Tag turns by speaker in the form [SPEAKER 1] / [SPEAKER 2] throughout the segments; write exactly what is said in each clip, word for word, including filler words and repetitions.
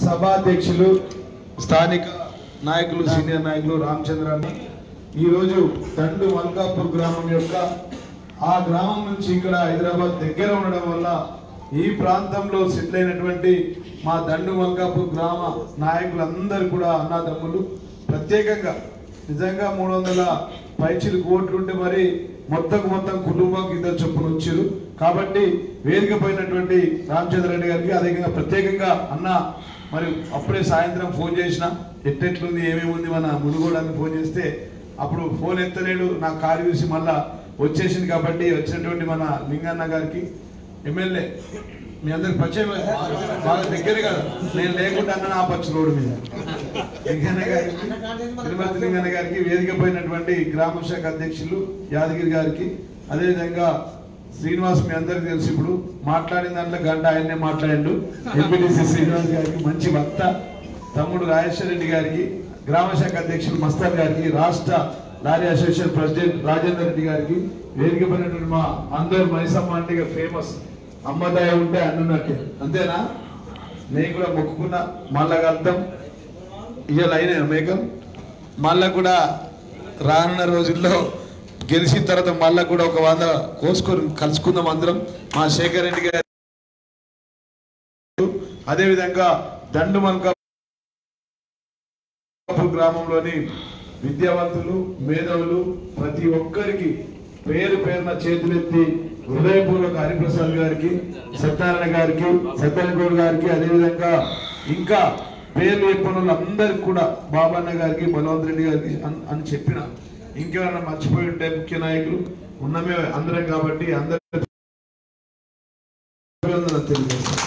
[SPEAKER 1] సభాధ్యక్షులు స్థానిక నాయకులు సీనియర్ నాయకులు రామచంద్రాన్ని ఈరోజు దండు మల్కాపూర్ గ్రామం యొక్క ఆ గ్రామం నుంచి ఇక్కడ హైదరాబాద్ దగ్గర ఉండడం వల్ల ఈ ప్రాంతంలో సెటిల్ అయినటువంటి మా దండు మల్కాపూర్ గ్రామ నాయకులందరూ కూడా అన్నదమ్ములు ప్రత్యేకంగా నిజంగా మూడు వందల పైచిలు కోట్లుంటే మరి మొత్తం మొత్తం కుటుంబం ఇద్దరు చొప్పున వచ్చారు కాబట్టి వేదిక పోయినటువంటి రామచంద్రరెడ్డి గారికి అదేవిధంగా ప్రత్యేకంగా అన్న మరి అప్పుడే సాయంత్రం ఫోన్ చేసిన ఎట్టెట్లుంది ఏమేమి ఉంది మన మునుగోడానికి ఫోన్ చేస్తే అప్పుడు ఫోన్ ఎత్తలేడు నాకు కారు చూసి మళ్ళా వచ్చేసింది కాబట్టి వచ్చినటువంటి మన లింగన్న గారికి ఎమ్మెల్యే మీ అందరికి పరిచయం బాగా దగ్గరే కదా నేను లేకుండా అన్న నా పచ్చు రోడ్డు మీద లింగన్న గారికి తిరుమతి లింగన్న గారికి వేదిక పోయినటువంటి గ్రామ శాఖ అధ్యక్షులు యాదగిరి గారికి అదేవిధంగా శ్రీనివాస్ మీ అందరికి తెలుసు ఇప్పుడు మాట్లాడిన దాంట్లో గంట ఆయన్నే మాట్లాడిండు ఎంపీటీసీ శ్రీనివాస్ గారికి మంచి వక్త తమ్ముడు రాజేశ్వర రెడ్డి గారికి గ్రామ శాఖ అధ్యక్షులు మస్తాన్ గారికి రాష్ట్ర lorry association president Rajender Reddy గారికి వేదిక పడినటువంటి మా అందరు మైసమ్మ అంటే ఫేమస్ అమ్మదాయ ఉంటే అన్నున్నట్టే అంతేనా నేను కూడా మొక్కుకున్నా మళ్ళా కలుద్దాం ఇవాళ అయినా మేకం మళ్ళా కూడా రానున్న రోజుల్లో గెలిచిన తర్వాత మళ్ళా కూడా ఒక వంద కోసుకొని కలుసుకుందాం అందరం మా శేఖర్ రెడ్డి గారు అదేవిధంగా దండు మల్కాపూర్ గ్రామంలోని విద్యావంతులు మేధావులు ప్రతి ఒక్కరికి పేరు పేరున చేతులెత్తి హృదయపూర్వక హరిప్రసాద్ గారికి సత్యనారాయణ గారికి సత్యనగౌడ్ గారికి అదేవిధంగా ఇంకా పేర్లు చెప్పిన అందరికి కూడా బాబన్న గారికి బలవంత్ రెడ్డి గారికి అని చెప్పిన ఇంకెవరైనా మర్చిపోయి ఉంటే ముఖ్య నాయకులు ఉన్నమే అందరం కాబట్టి అందరి తెలియజేస్తాం.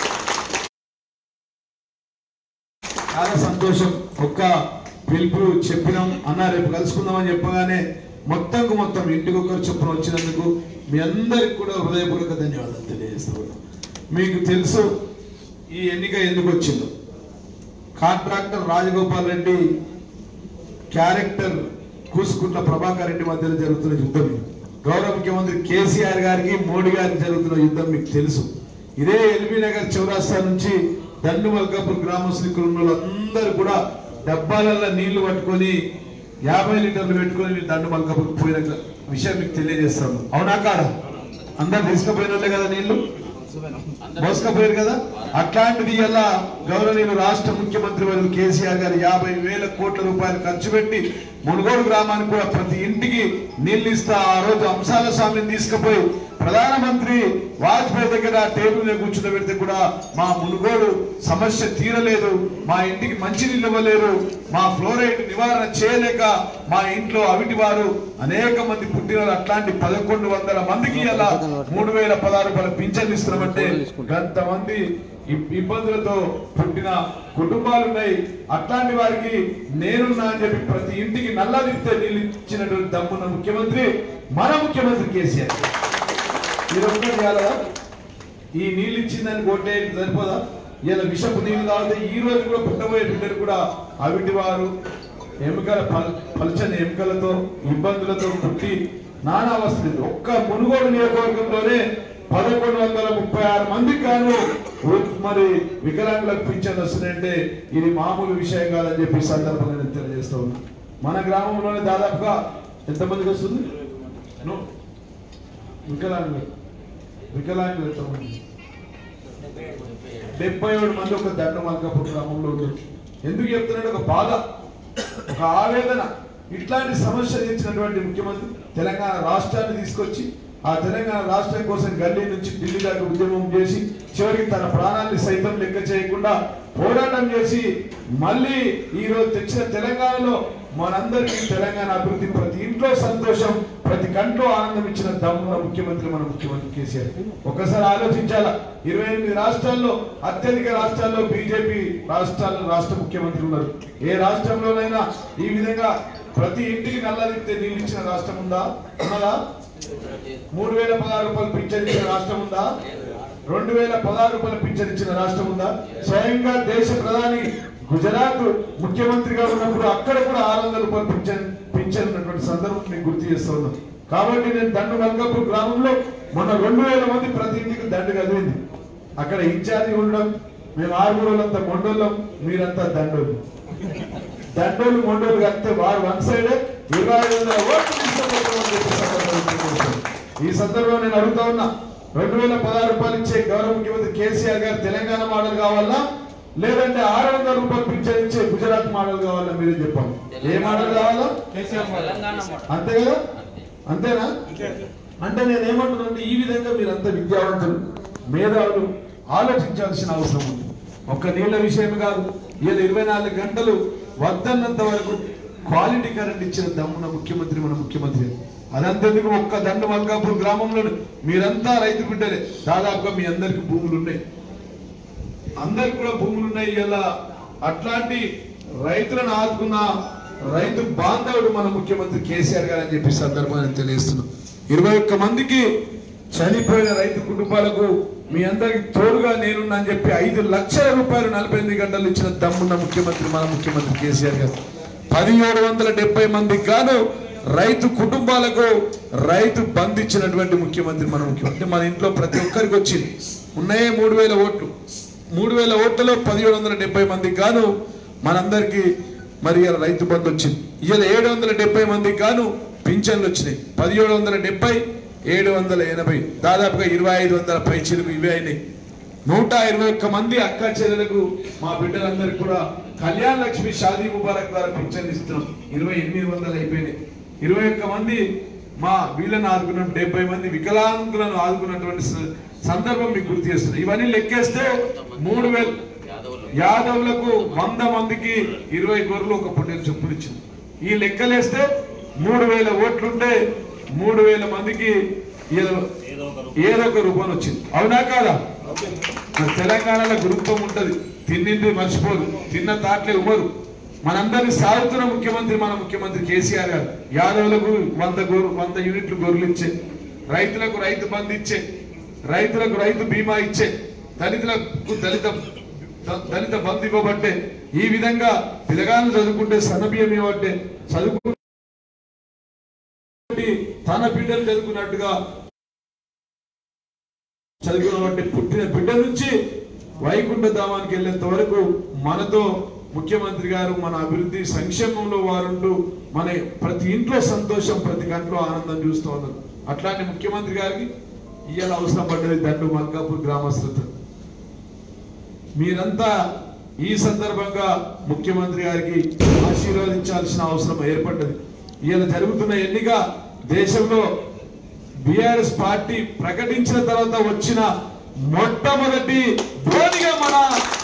[SPEAKER 1] చాలా సంతోషం. ఒక్క పిలుపు చెప్పినాం అన్న రేపు కలుసుకుందామని చెప్పగానే మొత్తంకు మొత్తం ఇంటికి ఒకరు చొప్పున వచ్చినందుకు మీ అందరికి కూడా హృదయపూర్వక ధన్యవాదాలు తెలియజేస్తున్నాను. మీకు తెలుసు ఈ ఎన్నిక ఎందుకు వచ్చిందో. కాంట్రాక్టర్ రాజగోపాల్ రెడ్డి క్యారెక్టర్ కూసుకుంట్ల ప్రభాకర్ రెడ్డి మధ్యలో జరుగుతున్న యుద్ధం, గౌరవ ముఖ్యమంత్రి కేసీఆర్ గారికి మోడీ గారికి జరుగుతున్న యుద్ధం మీకు తెలుసు. ఇదే ఎల్బీ నగర్ చౌరాస్తా నుంచి దండు మల్కాపూర్ గ్రామస్తులు ఇక్కడ ఉన్న వాళ్ళందరూ కూడా డబ్బాలలో నీళ్లు పట్టుకొని యాభై లీటర్లు పెట్టుకొని దండు మల్కాపూర్ పోయిన విషయం మీకు తెలియజేస్తాను. అవునా కాదా? అందరు తీసుకుపోయిన వాళ్ళే కదా నీళ్లు మోసుకపోయారు కదా. అట్లాంటిది ఇలా గౌరవనీయులు రాష్ట్ర ముఖ్యమంత్రి వర్యులు కేసీఆర్ గారు యాభై వేల కోట్ల రూపాయలు ఖర్చు పెట్టి మునుగోడు గ్రామానికి కూడా ప్రతి ఇంటికి నీళ్లు ఇస్తా ఆ రోజు అంశాల స్వామిని తీసుకుపోయి ప్రధానమంత్రి వాజ్పేయి దగ్గర టేబుల్ మీద కూర్చుండబెడితే కూడా మా మునుగోడు సమస్య తీరలేదు, మా ఇంటికి మంచి నీళ్ళు ఇవ్వలేరు, మా ఫ్లోరైడ్ నివారణ చేయలేక మా ఇంట్లో అవిటి వారు అనేక మంది పుట్టిన అట్లాంటి పదకొండు వందల మందికి ఇలా మూడు వేల పదహారు రూపాయల పింఛన్ ఇస్తున్నామంటే కొంతమంది ఇబ్బందులతో పుట్టిన కుటుంబాలు ఉన్నాయి. అట్లాంటి వారికి నేనున్నా అని చెప్పి ప్రతి ఇంటికి నల్ల తిప్పితే నీళ్ళు ఇచ్చినటువంటి దమ్మున్న ముఖ్యమంత్రి మన ముఖ్యమంత్రి కేసీఆర్. ఈ నీళ్ళు ఇచ్చిందని కొట్టే సరిపోదా? ఇలా విషపు నీళ్ళు తాగితే ఈ రోజు కూడా పుట్టబోయే బిడ్డలు కూడా అవిటి వారు ఎముకల పలచని ఎముకలతో ఇబ్బందులతో పుట్టి నానా వస్తుంది. ఒక్క మునుగోడు నియోజకవర్గంలోనే పదకొండు వందల ముప్పై ఆరు మందికి గాను మరి వికలాంగులకు పింఛన్ వస్తుందంటే ఇది మామూలు విషయం కాదని చెప్పి సందర్భంగా నేను తెలియజేస్తా ఉన్నా. మన గ్రామంలోనే దాదాపుగా ఎంతమందికి వస్తుంది వికలాంగులు వికలాంగులు ఎంతమంది? డెబ్బై ఏడు మంది ఒక దండు మల్కాపూర్ గ్రామంలో ఉన్నారు. ఎందుకు చెప్తున్నాడు? ఒక బాధ, ఒక ఆవేదన. ఇట్లాంటి సమస్య తీర్చినటువంటి ముఖ్యమంత్రి తెలంగాణ రాష్ట్రాన్ని తీసుకొచ్చి ఆ తెలంగాణ రాష్ట్రం కోసం గల్లీ నుంచి ఢిల్లీ దాకా ఉద్యమం చేసి చివరికి తన ప్రాణాన్ని సైతం లెక్క చేయకుండా పోరాటం చేసి మళ్ళీ ఈ రోజు తెచ్చిన తెలంగాణలో మనందరికీ తెలంగాణ అభివృద్ధి, ప్రతి ఇంట్లో సంతోషం, ప్రతి కంట్లో ఆనందం ఇచ్చిన దమ్మున్న ముఖ్యమంత్రి మన ముఖ్యమంత్రి కేసీఆర్. ఒకసారి ఆలోచించాలా, ఇరవై ఎనిమిది రాష్ట్రాల్లో అత్యధిక రాష్ట్రాల్లో బీజేపీ రాష్ట్రాల్లో రాష్ట్ర ముఖ్యమంత్రి ఉన్నారు. ఏ రాష్ట్రంలోనైనా ఈ విధంగా ప్రతి ఇంటికి నల్లదిప్తే నీళ్ళు ఇచ్చిన రాష్ట్రం ఉందా? ఉన్నదా? మూడు వేల పదహారు రూపాయలు పింఛన్ ఇచ్చిన రాష్ట్రం ఉందా? రెండు వేల పదహారు రూపాయలు పింఛన్ ఇచ్చిన రాష్ట్రం ఉందా? స్వయంగా దేశ ప్రధాని గుజరాత్ ముఖ్యమంత్రిగా ఉన్నప్పుడు అక్కడ కూడా ఆరు వందల రూపాయలు పింఛన్ పింఛన్ ఉన్నటువంటి సందర్భం నేను గుర్తు చేస్తూ ఉన్నాను. కాబట్టి నేను దండు మల్కాపూర్ గ్రామంలో మొన్న రెండు వేల మంది ప్రతి ఇంటికి దండు కదిలింది. అక్కడ ఇన్ఛార్జి ఉండడం మేము ఆరుగురులంతా మొండోళ్ళం, మీరంతా దండోళ్ళు. దండోళ్ళు మొండోళ్ళు కలిపితే వారు వన్ సైడే ఇరవై ఐదు వందల ఓట్లు తీసుకుంటాం. ఈ సందర్భంలో నేను అడుగుతా ఉన్నా, రెండు వేల పదహారు రూపాయలు ఇచ్చే గౌరవ ముఖ్యమంత్రి కేసీఆర్ గారు తెలంగాణ మోడల్ కావాలా, లేదంటే ఆరు వందల రూపాయలు పింఛన్ ఇచ్చే గుజరాత్ మోడల్ కావాలా? మీరే చెప్పండి. ఏ మోడల్ కావాలా? అంతే కదా? అంతేనా? అంటే నేను ఏమంటున్నానంటే, ఈ విధంగా మీరంతా విద్యావంతులు, మేధావులు ఆలోచించాల్సిన అవసరం ఉంది. ఒక్క నీళ్ల విషయం కాదు, ఏదో ఇరవై నాలుగు గంటలు వద్దన్నంత వరకు క్వాలిటీ కరెంట్ ఇచ్చిన దమ్మున ముఖ్యమంత్రి మన ముఖ్యమంత్రి. అదంతెందుకు, ఒక్క దండు మల్కాపూర్ గ్రామంలో మీరంతా రైతు బిడ్డలే. దాదాపుగా మీ అందరికి భూములు ఉన్నాయి, అందరికి కూడా భూములు ఉన్నాయి. ఇలా అట్లాంటి రైతులను ఆదుకున్న రైతు బాంధవుడు మన ముఖ్యమంత్రి కేసీఆర్ గారు అని చెప్పి సందర్భాన్ని తెలియజేస్తున్నాం. ఇరవై ఒక్క మందికి చనిపోయిన రైతు కుటుంబాలకు మీ అందరికి తోడుగా నేనున్నా అని చెప్పి ఐదు లక్షల రూపాయలు నలభై ఎనిమిది గంటలు ఇచ్చిన దమ్మున్న ముఖ్యమంత్రి మన ముఖ్యమంత్రి కేసీఆర్ గారు. పదిహేడు వందల డెబ్బై మందికి గాను రైతు కుటుంబాలకు రైతు బంధు ఇచ్చినటువంటి ముఖ్యమంత్రి మన ముఖ్యమంత్రి. మన ఇంట్లో ప్రతి ఒక్కరికి వచ్చింది, ఉన్నాయే మూడు వేల ఓట్లు. మూడు వేల ఓట్లలో పదిహేడు వందల డెబ్బై మందికి గాను మనందరికి మరి ఇలా రైతు బంధు వచ్చింది. ఇలా ఏడు వందల డెబ్బై మందికి గాను పింఛన్లు వచ్చినాయి. పదిహేడు వందల డెబ్బై ఏడు వందల ఎనభై దాదాపుగా ఇరవై ఐదు వందల పై చిలుకు ఇవే అయినాయి. నూట ఇరవై ఒక్క మంది అక్క చెల్లెలకు మా బిడ్డలందరికీ కూడా కళ్యాణ లక్ష్మి షాదీ ముబారక్ ద్వారా పింఛన్లు ఇస్తున్నాం. ఇరవై ఎనిమిది వందలు అయిపోయినాయి. ఇరవై ఒక్క మంది మా వీళ్ళని ఆదుకున్నాం, డెబ్బై మంది వికలాంగులను ఆదుకున్నటువంటి సందర్భం మీకు గుర్తు చేస్తున్నాం. ఇవన్నీ లెక్కేస్తే మూడు వేలు యాదవులకు వంద మందికి ఇరవై గొర్రెలు ఒక పుట్టెలు చొప్పులు ఇచ్చింది. ఈ లెక్కలేస్తే మూడు వేల ఓట్లుంటే మూడు వేల మందికి ఏదో ఏదో ఒక రూపం వచ్చింది. అవునా కాదా? తెలంగాణలో గురుత్వం ఉంటది, తిన్నింది మర్చిపోదు, తిన్న తాట్లే ఉమరు. మనందరినీ సాగుతున్న ముఖ్యమంత్రి మన ముఖ్యమంత్రి కేసీఆర్ గారు. యాదవులకు వంద గొర్రె వంద యూనిట్లు గొర్రెలు ఇచ్చే, రైతులకు రైతు బంధు ఇచ్చే, రైతులకు రైతు బీమా ఇచ్చే, దళితులకు దళిత దళిత బంధు ఇవ్వబట్టే, ఈ విధంగా పిల్లగాళ్ళు చదువుకుంటే సన్నబియ్యం ఇవ్వబట్టే, చదువుకు తన బిడ్డలు చదువుకున్నట్టుగా చదువుకున్నటువంటి పుట్టిన బిడ్డ నుంచి వైకుంఠ ధామానికి వెళ్ళేంత వరకు మనతో ముఖ్యమంత్రి గారు మన అభివృద్ధి సంక్షేమంలో వారుంటూ మన ప్రతి ఇంట్లో సంతోషం, ప్రతి గంటలో ఆనందం చూస్తూ ఉన్నారు. అట్లాంటి ముఖ్యమంత్రి గారికి ఇవాళ అవసరం పడ్డది దండు మల్కాపూర్ గ్రామస్తులతో. మీరంతా ఈ సందర్భంగా ముఖ్యమంత్రి గారికి ఆశీర్వదించాల్సిన అవసరం ఏర్పడ్డది. ఇవాళ జరుగుతున్న ఎన్నిక దేశంలో బిఆర్ఎస్ పార్టీ ప్రకటించిన తర్వాత వచ్చిన మొట్టమొదటి బోనిగా మన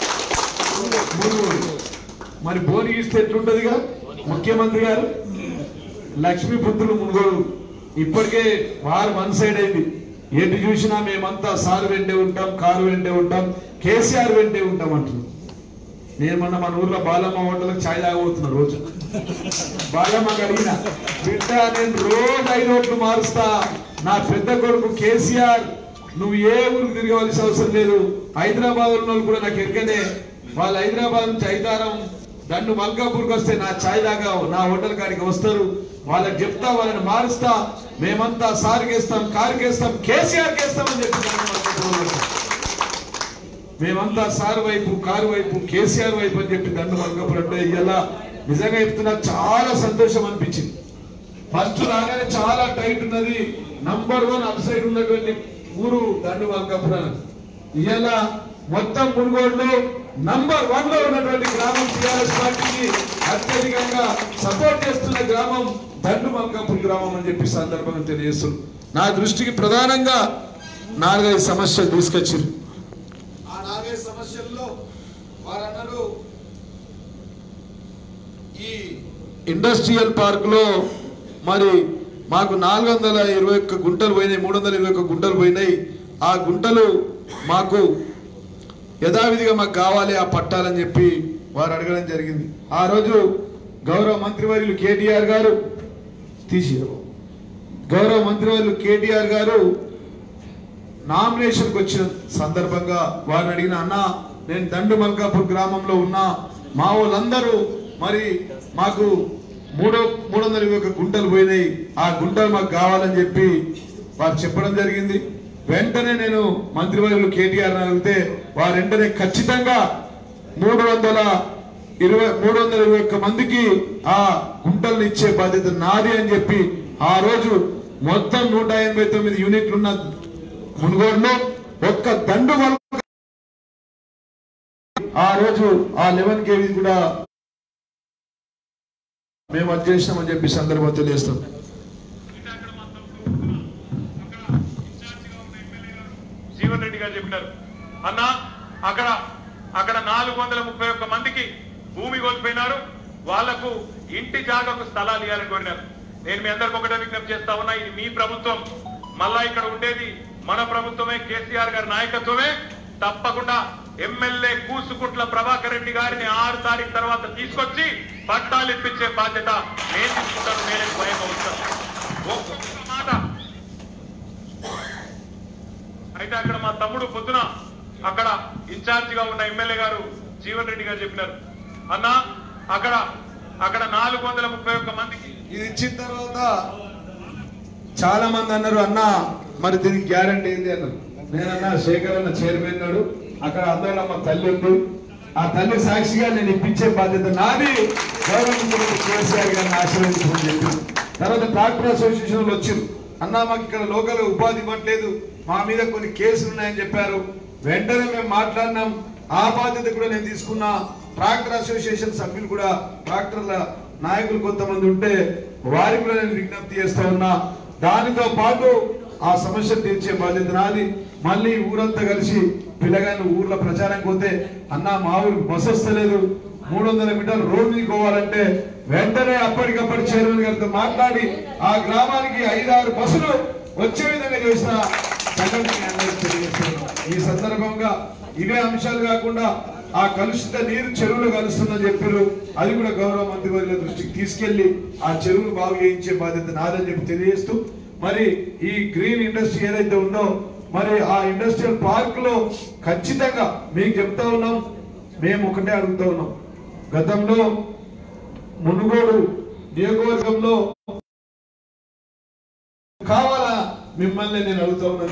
[SPEAKER 1] మరి బోని ఇస్తే ఎట్లుంటదిగా ముఖ్యమంత్రి గారు. లక్ష్మీపుత్రులు మునుగోడు ఇప్పటికే వారు వన్ సైడ్ అయింది. ఎటు చూసినా మేమంతా సారు వెంటే ఉంటాం, కారు వెంటే ఉంటాం, కేసీఆర్ వెంటే ఉంటాం అంటున్నాం. నేను మొన్న మన ఊర్లో బాలమ్మ హోటల్కి ఛాయ్ తాగబోతున్నా. రోజు బాలమ్మకి అడిగిన, బిడ్డ నేను రోజు ఐదు ఓట్లు మారుస్తా, నా పెద్ద కొడుకు కేసీఆర్, నువ్వు ఏ ఊరికి తిరగవలసిన అవసరం లేదు, హైదరాబాద్ ఉన్న వాళ్ళు కూడా నాకు ఎక్కనే, వాళ్ళు హైదరాబాద్ నుంచి ఐదారం దండు మల్కాపూర్కి వస్తే నా ఛాయ్ దాకా నా హోటల్ కాడికి వస్తారు, వాళ్ళకి చెప్తా, వాళ్ళని మారుస్తా, మేమంతా సార్కేస్తాం, కారుకేస్తాం, కేసీఆర్ కేస్తామని చెప్పి మేమంతా సార్ వైపు, కారు వైపు, కేసీఆర్ వైపు అని చెప్పి దండు మల్కాపూర్ అంటే ఇలా నిజంగా చెప్తున్నా చాలా సంతోషం అనిపించింది. ఫస్ట్ రాగానే చాలా టైట్ ఉన్నది, నంబర్ వన్ అటు సైడ్ ఉన్నటువంటి ఊరు దండు మల్కాపూర్ అని. ఇలా మొత్తం మునుగోడులో నంబర్ వన్ లో ఉన్నటువంటి గ్రామం, టిఆర్ఎస్ పార్టీకి అత్యధికంగా సపోర్ట్ చేస్తున్న గ్రామం దండు మల్కాపూర్ గ్రామం అని చెప్పి సందర్భంగా తెలియజేస్తుంది. నా దృష్టికి ప్రధానంగా నాలుగైదు సమస్యలు తీసుకొచ్చారు. ఆ నాలుగైదు సమస్యల్లో వారన్నారు, ఈ ఇండస్ట్రియల్ పార్క్ లో మరి మాకు నాలుగు వందల ఇరవై ఒక్క గుంటలు పోయినాయి, మూడు వందల ఇరవై ఒక్క గుంటలు పోయినాయి. ఆ గుంటలు మాకు యథావిధిగా మాకు కావాలి, ఆ పట్టాలని చెప్పి వారు అడగడం జరిగింది. ఆ రోజు గౌరవ మంత్రివర్యులు కేటీఆర్ గారు తీసి గౌరవ మంత్రివర్యులు కేటీఆర్ గారు నామినేషన్కి వచ్చిన సందర్భంగా వారిని అడిగిన, అన్న నేను దండు మల్కాపూర్ గ్రామంలో ఉన్నా, మా వాళ్ళందరూ మరి మాకు మూడో మూడు వందల ఇరవై ఒక్క గుంటలు పోయినాయి, ఆ గుంటలు మాకు కావాలని చెప్పి వారు చెప్పడం జరిగింది. వెంటనే నేను మంత్రివర్యులు కేటీఆర్ అడిగితే వారెంటనే ఖచ్చితంగా మూడు వందల ఇరవై మూడు వందల ఇరవై ఒక్క మందికి ఆ గుంటలను ఇచ్చే బాధ్యత నాది అని చెప్పి ఆ రోజు మొత్తం నూట ఎనభై తొమ్మిది యూనిట్లున్న మునుగోడులో ఒక్క దండు ఆ రోజు ఆ లెవెన్ కేవీ కూడా మేము అది చేసినామని చెప్పి సందర్భం తెలియజేస్తాం.
[SPEAKER 2] జీవన్ రెడ్డి గారు చెప్పినారు అన్న అక్కడ అక్కడ నాలుగు వందల ముప్పై ఒక్క మందికి భూమి కోల్పోయినారు, వాళ్లకు ఇంటి జాగాకు స్థలాలు ఇవ్వాలని కోరినారు. నేను మీ అందరికి ఒకటే విజ్ఞప్తి చేస్తా ఉన్నా, ఇది మీ ప్రభుత్వం, మళ్ళా ఇక్కడ ఉండేది మన ప్రభుత్వమే, కేసీఆర్ గారి నాయకత్వమే. తప్పకుండా ఎమ్మెల్యే కూసుకుంట్ల ప్రభాకర్ రెడ్డి గారిని ఆరు తారీఖు తర్వాత తీసుకొచ్చి పట్టాలు ఇప్పించే బాధ్యత నేను తీసుకుంటాను. నేనే స్వయంగా ఉంటాను. ఒక్కొక్క మాట అయితే అక్కడ మా తమ్ముడు పొద్దున అక్కడ ఇన్ఛార్జ్ గా ఉన్న ఎమ్మెల్యే గారు జీవన్ రెడ్డి గారు చెప్పినారు అన్న అక్కడ అక్కడ నాలుగు వందల ముప్పై ఒక్క మందికి
[SPEAKER 1] ఇది ఇచ్చిన తర్వాత చాలా మంది అన్నారు అన్న మరి దీనికి గ్యారంటీ ఏంటి అన్నారు. నేనన్నా శేఖర్ అన్న చైర్మన్ నాడు అక్కడ అందరూ మా తల్లి ఉంది, ఆ తల్లి సాక్షిగా నేను ఇప్పించే బాధ్యత నాది, గవర్నమెంట్ కేసీఆర్ గారిని ఆశీర్వదించమని చెప్పి తర్వాత ట్రాక్టర్ అసోసియేషన్లు వచ్చారు. అన్న మాకు ఇక్కడ లోకల్ ఉపాధి ఇవ్వట్లేదు, మా మీద కొన్ని కేసులు ఉన్నాయని చెప్పారు. వెంటనే మేము మాట్లాడినాం, ఆ బాధ్యత కూడా నేను తీసుకున్నా. ట్రాక్టర్ అసోసియేషన్ సభ్యులు కూడా ట్రాక్టర్ల నాయకులు కొంతమంది ఉంటే వారికి కూడా నేను విజ్ఞప్తి చేస్తా ఉన్నా. దానితో పాటు ఆ సమస్య తీర్చే బాధ్యత నాది. మళ్ళీ ఊరంతా కలిసి పిల్లగాని ఊర్లో ప్రచారం పోతే అన్న మా ఊరికి బస్ వస్తలేదు, మూడు వందల మీటర్లు రోడ్డు మీద పోవాలంటే వెంటనే అప్పటికప్పటి చైర్మన్ గారితో మాట్లాడి ఆ గ్రామానికి ఐదారు బస్సులు వచ్చే విధంగా చేసిన సంఘటన అందరికీ తెలియజేస్తున్నాం. ఈ సందర్భంగా ఇవే అంశాలు కాకుండా ఆ కలుషిత నీరు చెరువులు కలుస్తుందని చెప్పారు, అది కూడా గౌరవ మంత్రి వర్యుల దృష్టికి తీసుకెళ్లి ఆ చెరువును బాగు చేయించే బాధ్యత నాదని చెప్పి తెలియజేస్తూ, మరి ఈ గ్రీన్ ఇండస్ట్రీ ఏదైతే ఉందో మరి ఆ ఇండస్ట్రియల్ పార్క్ లో ఖచ్చితంగా మీకు చెప్తా ఉన్నాం, మేము ఒకటే అడుగుతా ఉన్నాం. గతంలో మునుగోడు నియోజకవర్గంలో కావాలా మిమ్మల్ని నేను అడుగుతా ఉన్నాను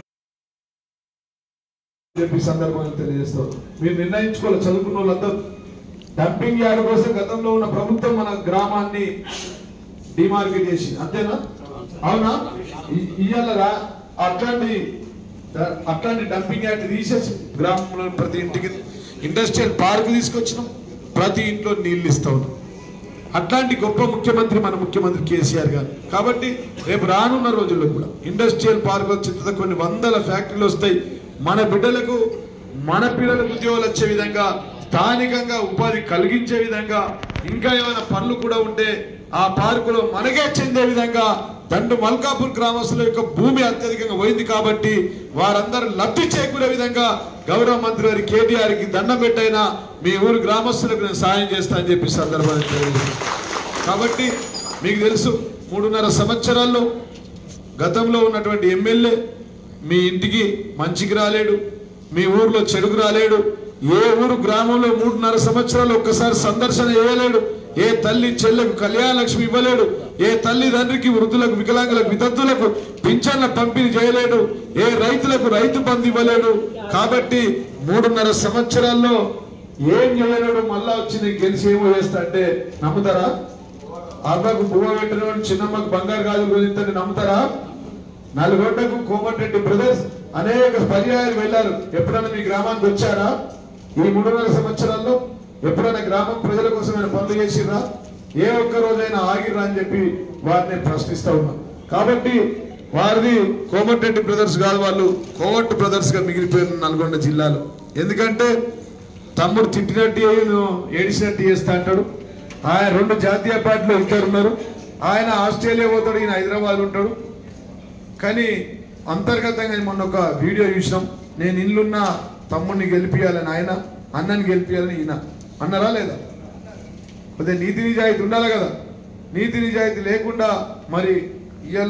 [SPEAKER 1] చెప్పి సందర్భంగా తెలియజేస్తాం. మీరు నిర్ణయించుకోవాలి, చదువుకున్న వాళ్ళందరూ డంపింగ్ యార్డ్ కోసం గతంలో ఉన్న ప్రభుత్వం మన గ్రామాన్ని డిమార్కెట్ చేసి అంతేనా? అవునా? ఇయ్యాల అట్లాంటి అట్లాంటి డంపింగ్ యార్డ్ తీసేసి గ్రామంలో ప్రతి ఇంటికి ఇండస్ట్రియల్ పార్క్ తీసుకొచ్చినాం, ప్రతి ఇంట్లో నీళ్లు ఇస్తా ఉన్నాం. అట్లాంటి గొప్ప ముఖ్యమంత్రి మన ముఖ్యమంత్రి కేసీఆర్ గారు. కాబట్టి రేపు రానున్న రోజుల్లో కూడా ఇండస్ట్రియల్ పార్క్ వచ్చిన కొన్ని వందల ఫ్యాక్టరీలు వస్తాయి. మన బిడ్డలకు మన పిల్లలకు ఉద్యోగాలు వచ్చే విధంగా, స్థానికంగా ఉపాధి కలిగించే విధంగా, ఇంకా ఏమైనా పనులు కూడా ఉంటే ఆ పార్కులో మనకే చెందే విధంగా దండు మల్కాపూర్ గ్రామస్తుల యొక్క భూమి అత్యధికంగా పోయింది కాబట్టి వారందరూ లబ్ధి చేకూరే విధంగా గౌరవ మంత్రి వారి కేటీఆర్ కి దండం పెట్టైనా మీ ఊరు గ్రామస్తులకు నేను సాయం చేస్తా అని చెప్పి సందర్భాన్ని తెలియజేస్తాను. కాబట్టి మీకు తెలుసు, మూడున్నర సంవత్సరాల్లో గతంలో ఉన్నటువంటి ఎమ్మెల్యే మీ ఇంటికి మంచికి రాలేడు, మీ ఊర్లో చెడుకు రాలేడు, ఏ ఊరు గ్రామంలో మూడున్నర సంవత్సరాలు ఒక్కసారి సందర్శన చేయలేడు, ఏ తల్లి చెల్లెకు కళ్యాణ లక్ష్మి ఇవ్వలేడు, ఏ తల్లి తండ్రికి వృద్ధులకు వికలాంగులకు వితంతులకు పింఛన్ల పంపిణీ చేయలేడు, ఏ రైతులకు రైతు బంధు ఇవ్వలేడు. కాబట్టి మూడున్నర సంవత్సరాల్లో ఏం చేయలేడు, మళ్ళా వచ్చి నీకు గెలిచి ఏమో చేస్తా అంటే నమ్ముతారా? అబ్బకు పువ్వ పెట్టిన చిన్నమ్మకు బంగారు గాజులు గురించి నమ్ముతారా? నల్గొండకు కోమటిరెడ్డి బ్రదర్స్ అనేక పర్యాయాలు వెళ్లారు. ఎప్పుడైనా మీ గ్రామానికి వచ్చారా? ఈ మూడున్నర సంవత్సరాల్లో ఎప్పుడైనా గ్రామం ప్రజల కోసమైనా పనులు చేసిర్రా? ఏ ఒక్క రోజైనా ఆగిర్రా అని చెప్పి వారిని ప్రశ్నిస్తా ఉన్నాం. కాబట్టి వారిది కోమటిరెడ్డి బ్రదర్స్ కాదు, వాళ్ళు కోవట్ బ్రదర్స్ గా మిగిలిపోయిన నల్గొండ జిల్లాలో. ఎందుకంటే తమ్ముడు తిట్టినట్టు ఏడిసినట్టు చేస్తా అంటాడు. ఆయన రెండు జాతీయ పార్టీలో ఇద్దరు ఉన్నారు, ఆయన ఆస్ట్రేలియా పోతాడు, ఈయన హైదరాబాద్ ఉంటాడు. కానీ అంతర్గతంగా మొన్న ఒక వీడియో చూసినాం, నేను ఇల్లున్న తమ్ముడిని గెలిపియాలని ఆయన, అన్నని గెలిపియాలని ఈయన అన్నారా లేదా? అదే నీతి నిజాయితీ ఉండాలి కదా. నీతి నిజాయితీ లేకుండా మరి ఇవాళ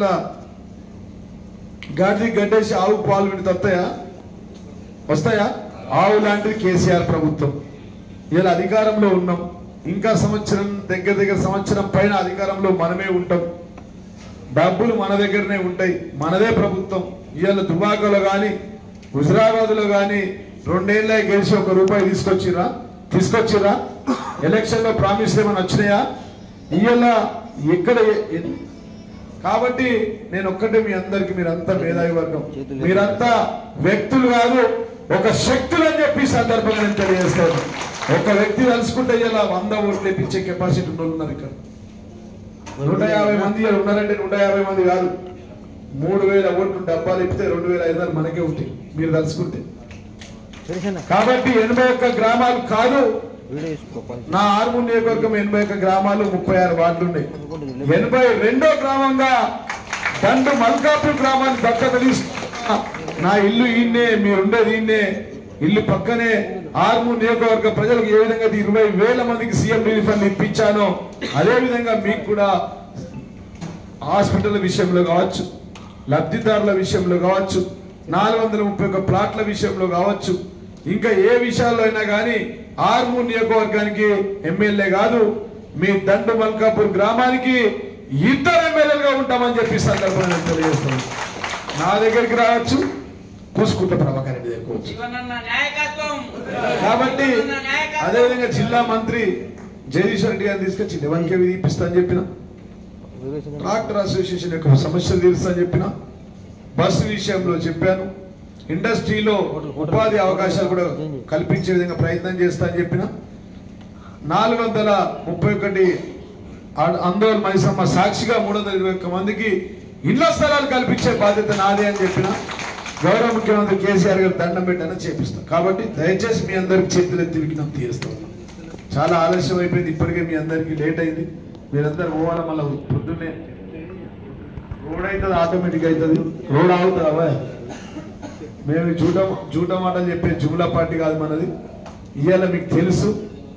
[SPEAKER 1] గాడి గడ్డేసి ఆవు పాలు విడితే వస్తాయా? వస్తాయా? ఆవు లాంటిది కేసీఆర్ ప్రభుత్వం. ఇలా అధికారంలో ఉన్నాం, ఇంకా సంవత్సరం దగ్గర దగ్గర సంవత్సరం పైన అధికారంలో మనమే ఉంటాం, డబ్బులు మన దగ్గరనే ఉంటాయి, మనదే ప్రభుత్వం. ఇవాళ దుబాకలో కానీ హుజరాబాద్ లో కానీ రెండేళ్ళ గెలిచి ఒక రూపాయి తీసుకొచ్చిరా తీసుకొచ్చిరా ఎలక్షన్ లో ప్రామిస్ ఏమైనా వచ్చినాయా ఇవాళ ఎక్కడ? కాబట్టి నేను ఒక్కటే మీ అందరికి, మీరంతా మేధావి వర్గం, మీరంతా వ్యక్తులు కాదు ఒక శక్తులు అని చెప్పి సందర్భంగా నేను తెలియజేస్తాను. ఒక వ్యక్తి తలుచుకుంటే ఇలా వంద ఓట్లు ఇప్పించే కెపాసిటీ ఉన్నారు ఇక్కడ. నూట యాభై మంది ఉన్నారంటే నూట యాభై మంది కాదు, మూడు వేల ఓట్లు డబ్బాలు ఇప్పితే రెండు వేల ఐదు వందలు మనకే ఉంటాయి మీరు తలుచుకుంటే. కాబట్టి ఎనభై ఒక్క గ్రామాలు కాదు, నా ఆర్మూర్ నియోజకవర్గం ఎనభై ఒక్క గ్రామాలు ముప్పై ఆరు వార్డులు ఉన్నాయి. ఎనభై రెండో గ్రామంగా దండు మల్కాపూర్ గ్రామాన్ని దత్తత తీసుకున్నా. నా ఇల్లు ఈయన్నే, మీరుండేది ఈయన్నే, ఇల్లు పక్కనే. ఆర్మూర్ నియోజకవర్గ ప్రజలకు ఏ విధంగా ఇరవై వేల మందికి సీఎం రిలీఫ్ ఫండ్ ఇప్పించానో అదే విధంగా మీకు కూడా హాస్పిటల్ విషయంలో కావచ్చు, లబ్ధిదారుల విషయంలో కావచ్చు, నాలుగు వందల ముప్పై ఒక్క ప్లాట్ల విషయంలో కావచ్చు, ఇంకా ఏ విషయాల్లో అయినా కానీ ఆర్మూర్ నియోజకవర్గానికి ఎమ్మెల్యే కాదు, మీ దండు మల్కాపూర్ గ్రామానికి ఇద్దరు ఎమ్మెల్యేలుగా ఉంటామని చెప్పి సందర్భంగా తెలియజేస్తున్నాను. నా దగ్గరికి రావచ్చు, కూసుకుంట ప్రభాకర్ రెడ్డి దగ్గరకు వచ్చు. కాబట్టి అదేవిధంగా జిల్లా మంత్రి జగదీశ్వర్ రెడ్డి గారిని తీసుకొచ్చి ఎవరికే విధిపిస్తా అని చెప్పిన, ట్రాక్టర్ అసోసియేషన్ యొక్క సమస్యలు తీరుస్తా అని చెప్పిన, బస్సు విషయంలో చెప్పాను, ఇండస్ట్రీలో ఉపాధి అవకాశాలు కూడా కల్పించే విధంగా ప్రయత్నం చేస్తా అని చెప్పిన, నాలుగు వందల ముప్పై ఒకటి ఆందోళన మైసమ్మ సాక్షిగా మూడు వందల ఇరవై ఒక్క మందికి ఇళ్ల స్థలాలు కల్పించే బాధ్యత నాదే అని చెప్పిన, గౌరవ ముఖ్యమంత్రి కేసీఆర్ గారు దండం పెట్టానని చేపిస్తాం. కాబట్టి దయచేసి మీ అందరికి చేతులు ఎత్తి విజ్ఞప్తి తీరుస్తాం. చాలా ఆలస్యం అయిపోయింది, ఇప్పటికే మీ అందరికి లేట్ అయింది. మీరందరూ పోవాలి, మళ్ళీ పొద్దున్నే రోడ్ అవుతుంది, ఆటోమేటిక్ అవుతుంది, రోడ్ ఆగుతుందా? మేము జూట జూట మాటలు చెప్పే జుమ్లా పార్టీ కాదు మనది. ఇవాళ మీకు తెలుసు,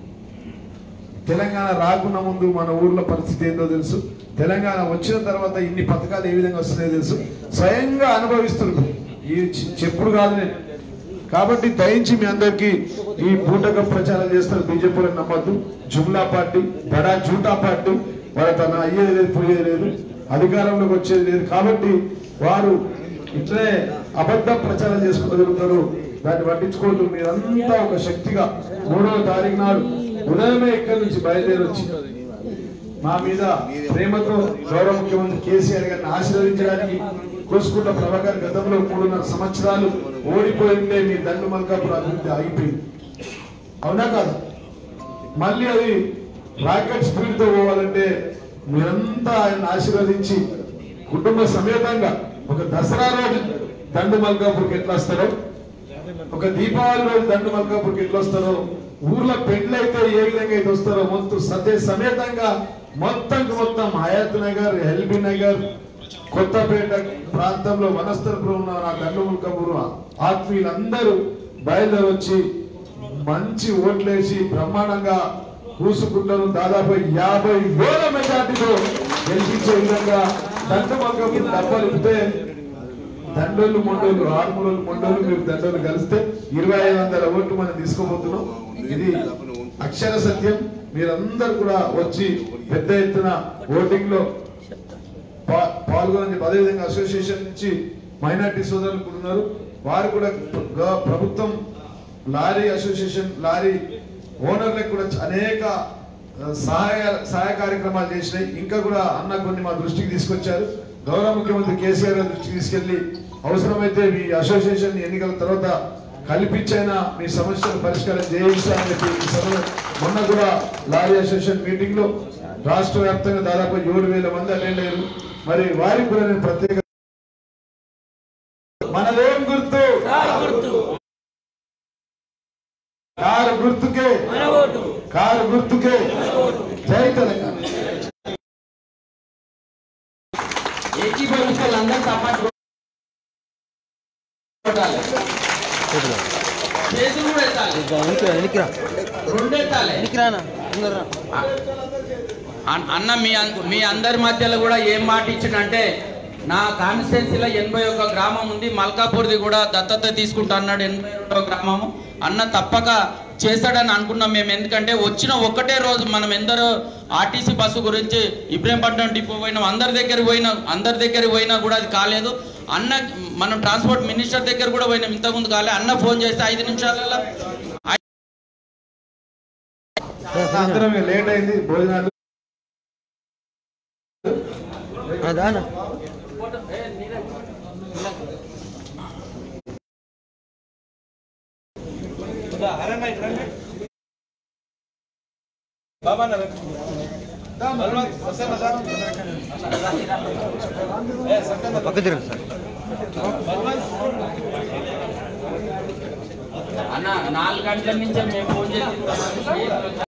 [SPEAKER 1] తెలంగాణ రాకున్న ముందు మన ఊర్లో పరిస్థితి ఏందో తెలుసు, తెలంగాణ వచ్చిన తర్వాత ఇన్ని పథకాలు ఏ విధంగా వస్తున్నాయో తెలుసు, స్వయంగా అనుభవిస్తున్నారు. ఈ చెప్పుడు కాదు నేను. కాబట్టి దయించి మీ అందరికీ ఈ బూటక ప్రచారం చేస్తారు, బీజేపీలో నమ్మద్దు. జుమ్లా పార్టీ, బడా జూటా పార్టీ, వాళ్ళ తన అయ్యేది లేదు, పోయేది లేదు, అధికారంలోకి వచ్చేది లేదు. కాబట్టి వారు ఇట్లే అబద్ధ ప్రచారం చేసుకోగలుగుతారు, దాన్ని పట్టించుకోవద్దు. మీరంతా ఒక శక్తిగా మూడవ తారీఖు నాడు ఉదయమే ఇక్కడి నుంచి బయలుదేరి వచ్చి మా మీద ప్రేమతో గౌరవ ముఖ్యమంత్రి కేసీఆర్ గారిని ఆశీర్వదించడానికి, కోసుకుంట ప్రభాకర్ గతంలో మూడున్నర సంవత్సరాలు ఓడిపోయిందే మీ దండు మల్కాపూర్ అభివృద్ధి ఆగిపోయింది, అవునా కాదు? మళ్ళీ అది రాకెట్ స్పీడ్ తో పోవాలంటే మీరంతా ఆయన ఆశీర్వదించి కుటుంబ సమేతంగా ఒక దసరా రోజు దండు మల్కాపూర్కి ఎట్లా వస్తారో, ఒక దీపావళి రోజు దండు మల్కాపూర్కి ఎట్లా వస్తారో, ఊర్లో పెండ్లైతే ఏ విధంగా అయితే వస్తారో మొత్తం సతే సమేతంగా మొత్తం మొత్తం హయాత్ నగర్, ఎల్బీ నగర్, కొత్తపేట ప్రాంతంలో వనస్థలపురం ఉన్న నా దండు మల్కాపూర్ ఆత్మీయులందరూ బయలుదేరి వచ్చి మంచి ఓట్లేసి బ్రహ్మాండంగా కూసుకుంటారు. దాదాపు యాభై వేల మెజార్టీతో గెలిపించే విధంగా దండు మల్కాపూర్ డబ్బాలు ఇప్పితే దండోళ్ళు మొండోళ్ళు ఆరుమూలలు మొండోళ్ళు మీరు దండోళ్ళు కలిస్తే ఇరవై ఐదు వందల ఓట్లు మనం తీసుకోబోతున్నాం. ఇది అక్షర సత్యం. మీరందరూ కూడా వచ్చి పెద్ద ఎత్తున ఓటింగ్ లో పాల్గొని, అదేవిధంగా అసోసియేషన్ నుంచి మైనార్టీ సోదరులు కూడా ఉన్నారు, వారు కూడా ప్రభుత్వం లారీ అసోసియేషన్ లారీ ఓనర్లకు కూడా అనేక సహాయ సహాయ కార్యక్రమాలు చేసినాయి. ఇంకా కూడా అన్న కొన్ని మా దృష్టికి తీసుకొచ్చారు. గౌరవ ముఖ్యమంత్రి కేసీఆర్ గారి దృష్టికి తీసుకెళ్లి అవసరమైతే మీ అసోసియేషన్ ఎన్నికల తర్వాత కల్పించైనా మీ సమస్యలు పరిష్కారం చేయించాలని చెప్పి మొన్న కూడా లారీ అసోసియేషన్ మీటింగ్ లో రాష్ట్ర వ్యాప్తంగా దాదాపు ఏడు వేల మంది అటెండ్ అయ్యారు. మరి వారికి కూడా నేను ప్రత్యేక మనదేం గుర్తు, కారు గుర్తుకే, కారు గుర్తుకే. జై తెలంగాణ.
[SPEAKER 3] అన్న మీ మీ అందరి మధ్యలో కూడా ఏం మాట ఇచ్చిండంటే, నా కాన్స్టిట్యున్సీలో ఎనభై ఒక్క గ్రామం ఉంది, మల్కాపూర్ది కూడా దత్తత తీసుకుంటా అన్నాడు. ఎనభై రెండవ గ్రామము అన్న తప్పక చేస్తాడని అనుకున్నాం మేము. ఎందుకంటే వచ్చిన ఒక్కటే రోజు మనం ఎందరో ఆర్టీసీ బస్సు గురించి ఇబ్రహీంపట్నం డిపో పోయినాం, అందరి దగ్గర పోయినా అందరి దగ్గర పోయినా కూడా అది కాలేదు. అన్న మనం ట్రాన్స్పోర్ట్ మినిస్టర్ దగ్గర కూడా పోయినాం, ఇంతకుముందు కాలే. అన్న ఫోన్ చేస్తే ఐదు నిమిషాలలో
[SPEAKER 1] అందరం లేట్ అయింది భోజనాలు.
[SPEAKER 3] అన్న నాలుగు గంటల నుంచి మేము ఫోన్ చేసి